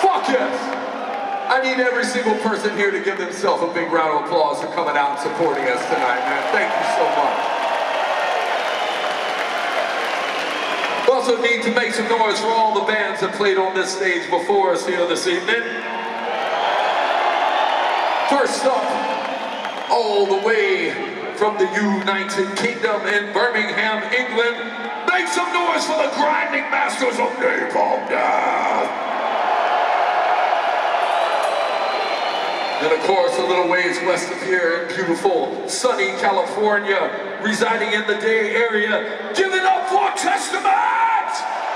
Fuck yes! I need every single person here to give themselves a big round of applause for coming out and supporting us tonight, man. Thank you so much. We also need to make some noise for all the bands that played on this stage before us here this evening. First up, all the way from the United Kingdom in Birmingham, England, make some noise for the grinding masters of Napalm Death. And of course, a little ways west of here in beautiful, sunny California, residing in the Bay Area, give it up for Testament!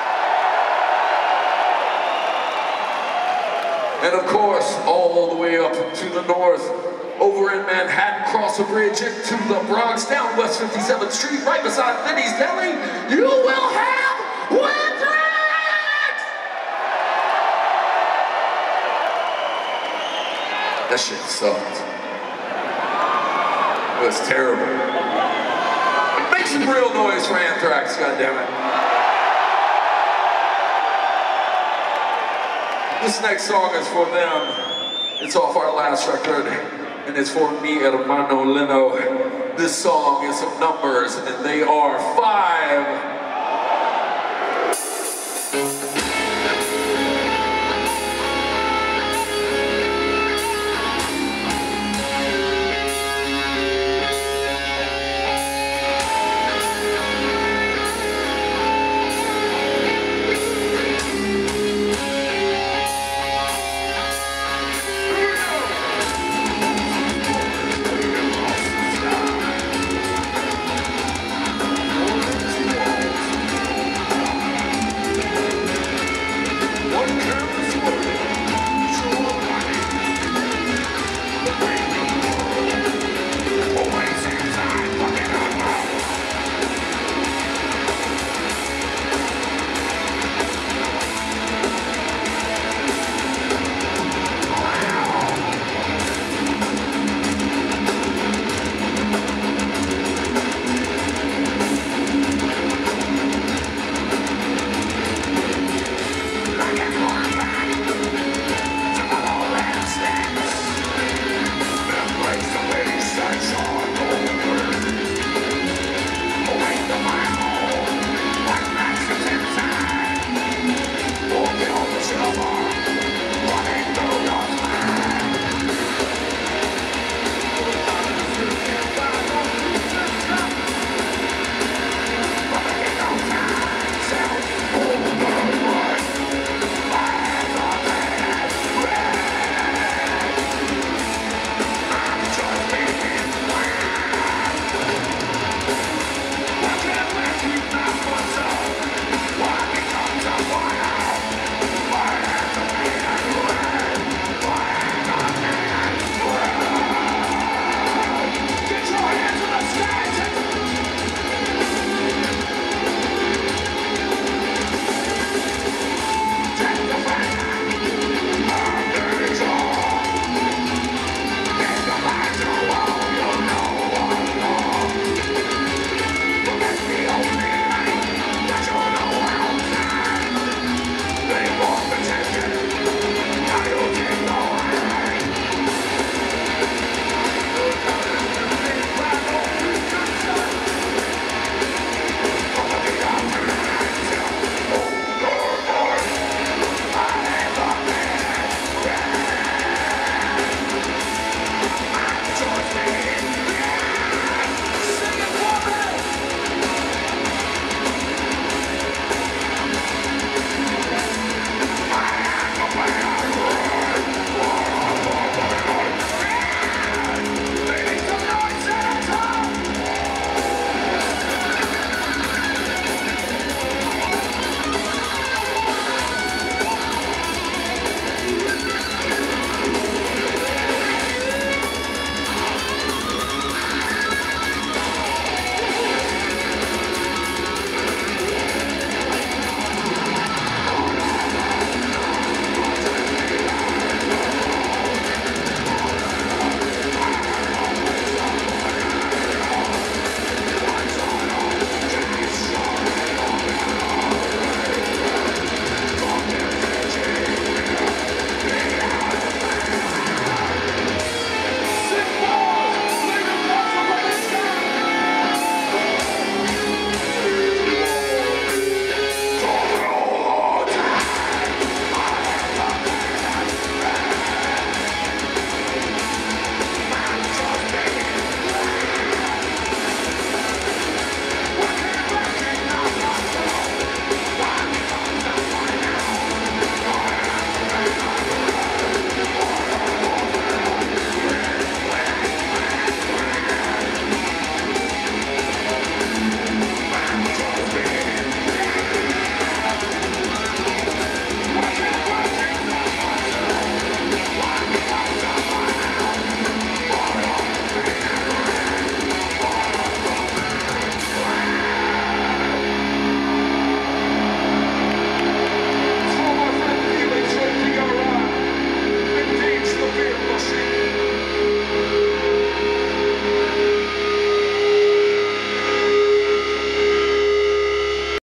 And of course, all the way up to the north, over in Manhattan, cross a bridge into the Bronx, down West 57th Street, right beside Vinny's Deli, you will have Windrax! That shit sucked. It was terrible. Make some real noise for Anthrax, goddammit. This next song is for them. It's off our last record, and it's for me, Hermano Leno. This song is some numbers, and they are 5.